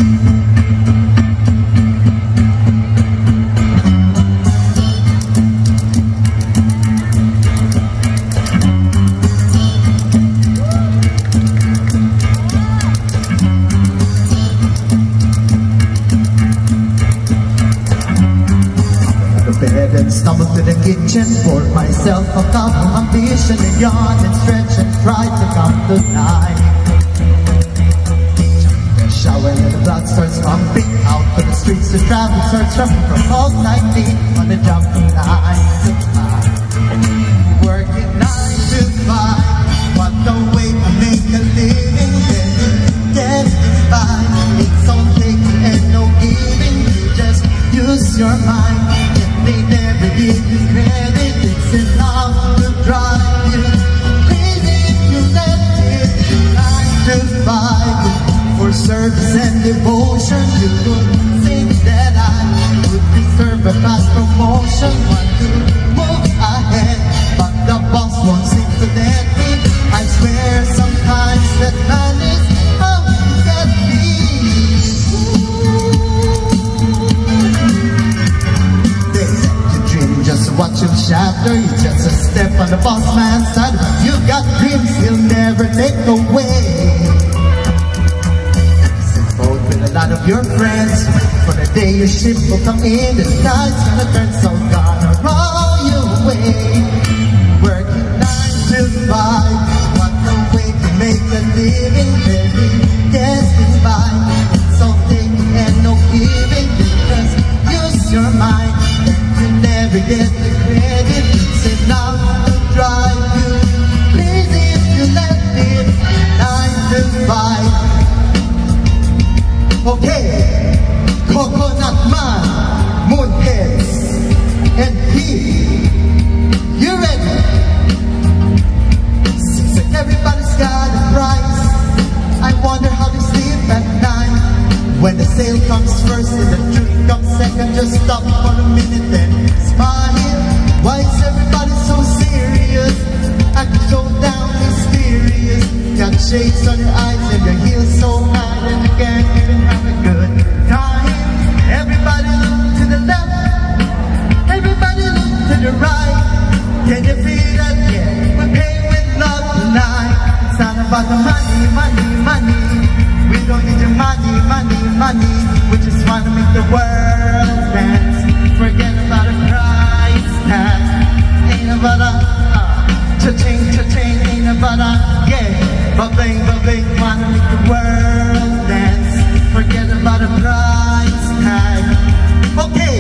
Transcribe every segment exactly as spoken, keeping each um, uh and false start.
Stumbled to the kitchen, poured myself a cup of ambition and yawned and stretched and tried to come to life. The shower and the blood starts pumping out to the streets. The traffic starts running from all nineteen on the jumping line. Working nine to five, what a way to make a living. Then getting by, it's all taking and no giving. You just use your mind. They never give you credit, it's enough to drive you crazy if you let it. Nine to five, for service and devotion, you would think that I would deserve a fast promotion. Want to move ahead, but the boss won't seem to let me. I swear sometimes that man is how you get me. Just watch him shatter, you just a step on the boss man's side. You got dreams he'll never take away. Sit boat with a lot of your friends, for the day your ship will come in. The night's gonna turn so gonna roll you away. Working nine to five, what a way to make a living. Barely getting by, it's all taking and no giving. Just use your mind. You never get the credit, it's enough to drive you crazy if you let it. Nine to five. Okay, Coconut Man, Moonheads, and Pete, you ready? Seems like everybody's got a price. I wonder how they sleep at night. When the sale comes first and the drink comes second, just stop for a minute and smile. Why is everybody so serious? Acting so down mysterious. Got shades on your eyes and your heels so high and you can't even have a good time. Everybody look to the left, everybody look to the right. Can you feel that? Yeah, we're paying with love tonight. It's not about the money, money, money. We don't need your money, money, money. We just want to make the world dance. Forget about a price tag. Ain't about a uh, cha-ching, cha-ching. Ain't about a, yeah, ba-bing, ba-bing. Want to make the world dance. Forget about a price tag. Okay,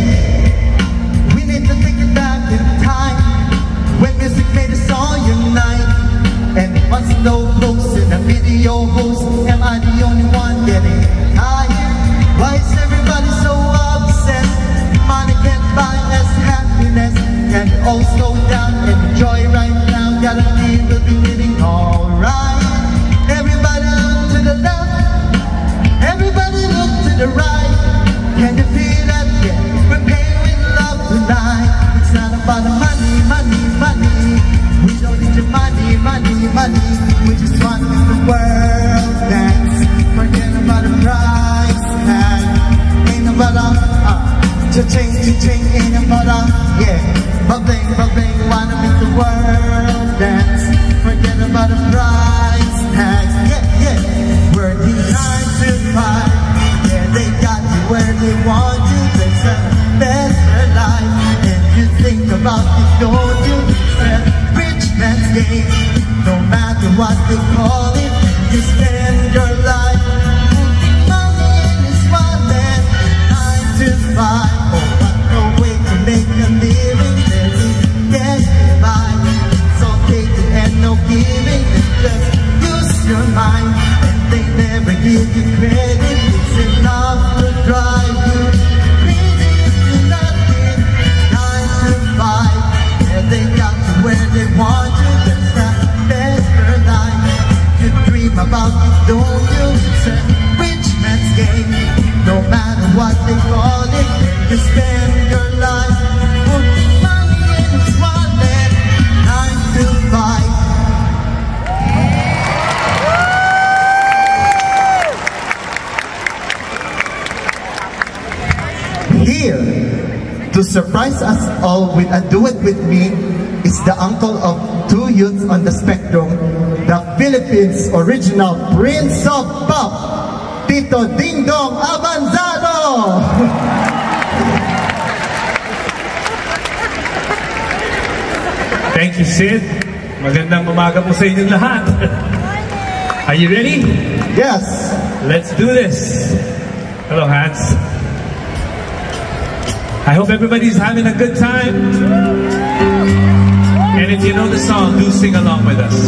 we need to take it back in time, when music made us all unite. And once no close in a video host, am I the only one getting tired? Why is everybody so upset? Money can't buy us happiness. Can we all slow down and enjoy right now? Guarantee we'll be living alright. Everybody look to the left, everybody look to the right. Can you feel that? Yeah, we're paying with love tonight. It's not about the money, money, money. We don't need your money, money, money. We just want to make the world dance. Forget about the price tag. Ain't about a uh, cha-ching, cha-ching. Ain't about a, yeah, ba-bing, ba-bing. Wanna make the world dance. Forget about the price tag. Yeah, yeah. Working nine to five. Yeah, they got you where they want you. There's a better life. And you think about it, don't you? Rich man's game. No matter what they call it, you spend your life putting money in his wallet. Nine to five. Oh, what a way to make a living. Barely getting by. So taking and no giving. Just use your mind, and they never give you credit. It's enough to drive you crazy if you let it. Nine to five. Yeah, they got you where they want you. That's that better life. You dream about it, don't you? It's a rich man's game. No matter what they call it, you spend your life putting money in its wallet. Nine to five. surprise us all with a duet with me is the uncle of two youths on the spectrum, the Philippines' original Prince of Pop, Tito Ding Dong Avanzado! Thank you, Sid. Magandang umaga po sa inyong lahat. Are you ready? Yes. Let's do this. Hello, Hans. I hope everybody's having a good time. And if you know the song, do sing along with us.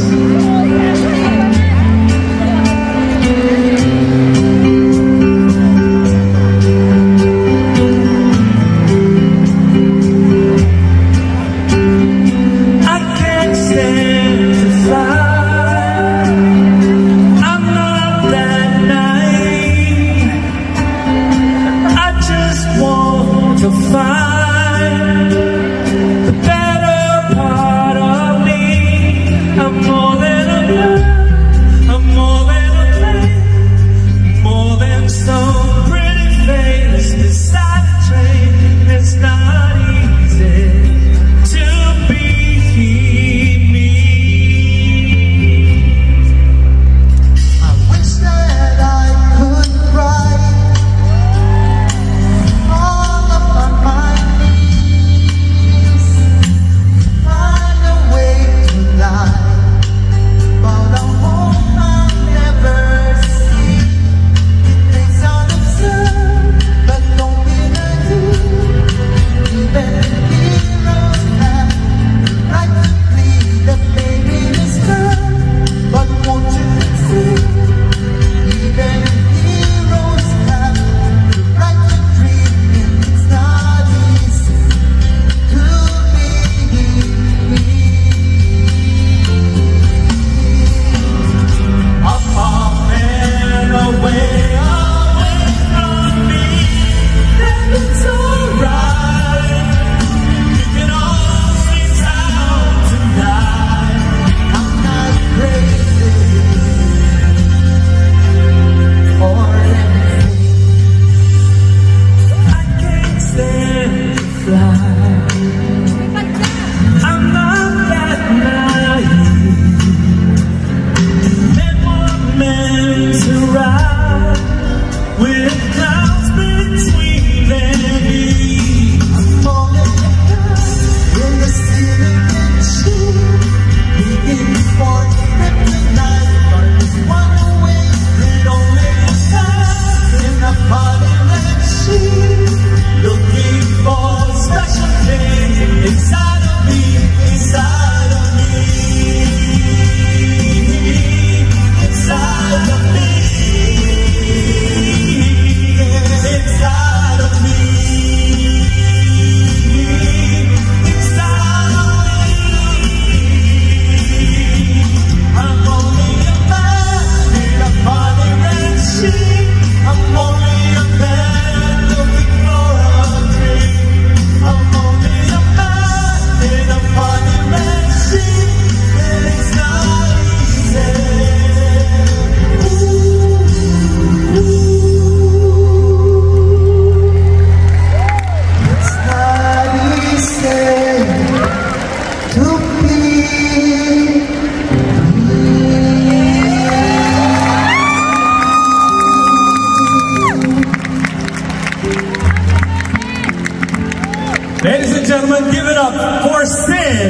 Ladies and gentlemen, give it up for Sid.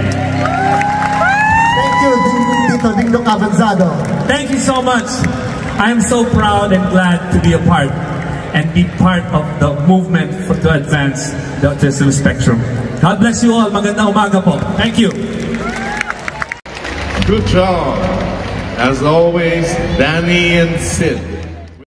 Thank you, Tito Ding Dong Avanzado. Thank you so much. I am so proud and glad to be a part and be part of the movement for, to advance the autism spectrum. God bless you all. Magandang umaga po. Thank you. Good job. As always, Danny and Sid.